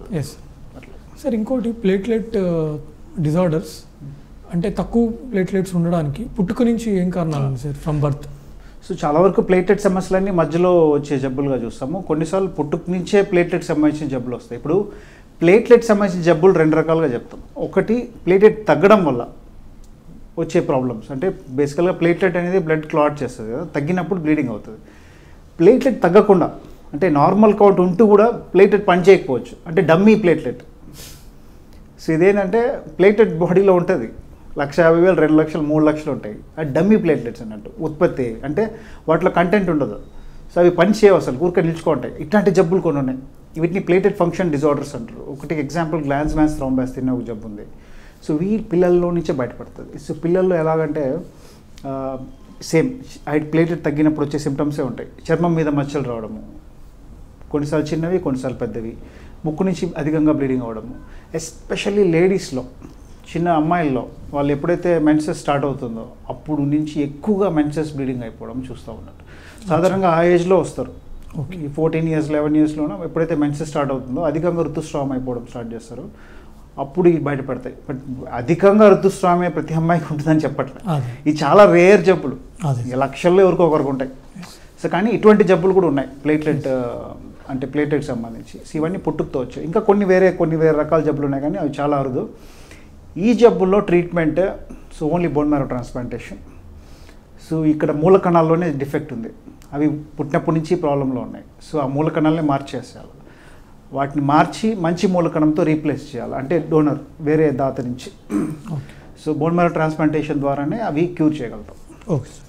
Yes sir, ఇంకోటి platelet disorders అంటే తక్కువ ప్లేట్లెట్స్ ఉండడానికి పుట్టుక నుంచి ఏం కారణాలు ఉంది సార్ ఫ్రమ్ బర్త్? సో చాలా వరకు ప్లేట్లెట్ సమస్యలన్నీ మధ్యలో వచ్చే జబ్బులుగా చూస్తాము. కొన్నిసార్లు పుట్టుక నుంచే ప్లేట్లెట్ సంబంధించిన జబ్బులు వస్తాయి. ఇప్పుడు ప్లేట్లెట్ సంబంధించిన జబ్బులు 2 రకాలుగా చెప్తాం. ఒకటి ప్లేట్లెట్ తగ్గడం వల్ల వచ్చే ప్రాబ్లమ్స్, అంటే బేసికల్గా ప్లేట్లెట్ అనేది బ్లడ్ క్లాట్ చేస్తుంది కదా, తగ్గినప్పుడు బ్లీడింగ్ అవుతుంది. ప్లేట్లెట్ తగ్గకుండా అంటే నార్మల్ కౌంట్ ఉంటూ కూడా ప్లేట్లెట్ పనిచేయకపోవచ్చు, అంటే డమ్మీ ప్లేట్లెట్. సో ఇదేంటంటే ప్లేట్లెట్ బాడీలో ఉంటుంది 1,50,000, 2 లక్షలు, 3 లక్షలు ఉంటాయి. అది డమ్మీ ప్లేట్లెట్స్ అన్నట్టు ఉత్పత్తి, అంటే వాటిలో కంటెంట్ ఉండదు. సో అవి పని చేయవు, అసలు ఊరికే నిల్చుకుంటాయి. ఇట్లాంటి జబ్బులు కొన్ని ఉన్నాయి. వీటిని ప్లేటెడ్ ఫంక్షన్ డిజార్డర్స్ అంటారు. ఒకటి ఎగ్జాంపుల్ గ్లాన్స్ థ్రోంబాసిస్ ఒక జబ్బు ఉంది. సో పిల్లల్లో నుంచే బయటపడుతుంది. సో పిల్లల్లో ఎలాగంటే సేమ్ ప్లేటెడ్ తగ్గినప్పుడు వచ్చే సిమ్టమ్సే ఉంటాయి. చర్మం మీద మచ్చలు రావడము, కొన్నిసార్లు చిన్నవి, కొన్నిసార్లు పెద్దవి, ముక్కు నుంచి అధికంగా బ్లీడింగ్ అవ్వడము. ఎస్పెషల్లీ లేడీస్లో, చిన్న అమ్మాయిల్లో వాళ్ళు ఎప్పుడైతే మెన్సెస్ స్టార్ట్ అవుతుందో అప్పుడు నుంచి ఎక్కువగా మెన్సెస్ బ్లీడింగ్ అయిపోవడం చూస్తూ ఉన్నట్టు. సాధారణంగా ఆ ఏజ్లో వస్తారు. ఈ 14 years 11 yearsలోనూ ఎప్పుడైతే మెన్సెస్ స్టార్ట్ అవుతుందో అధికంగా ఋతుస్రావం అయిపోవడం స్టార్ట్ చేస్తారు. అప్పుడు ఇవి బయటపడతాయి. బట్ అధికంగా ఋతుస్రావమే ప్రతి అమ్మాయికి ఉంటుందని చెప్పట్లేదు. ఇది చాలా రేర్ జబ్బులు, లక్షల్లో ఎవరికో ఒకరికి ఉంటాయి. సో కానీ ఇటువంటి జబ్బులు కూడా ఉన్నాయి ప్లేట్లెట్ అంటే ప్లేట్లెట్ సంబంధించి. సో ఇవన్నీ పుట్టుకతో వచ్చాయి. ఇంకా కొన్ని వేరే రకాల జబ్బులు ఉన్నాయి, కానీ అవి చాలా అరుదు. ఈ జబ్బుల్లో treatment so only bone marrow transplantation. So ఇక్కడ మూల కణాల్లోనే డిఫెక్ట్ ఉంది, అవి పుట్టినప్పటి నుంచి ప్రాబ్లంలో ఉన్నాయి. సో ఆ మూల కణాలనే మార్చేసేయాలి, వాటిని మార్చి మంచి మూలకణంతో రీప్లేస్ చేయాలి, అంటే డోనర్ వేరే దాత నుంచి. సో బోన్ మ్యారో ట్రాన్స్ప్లాంటేషన్ ద్వారానే అవి క్యూర్ చేయగలుగుతాం. ఓకే.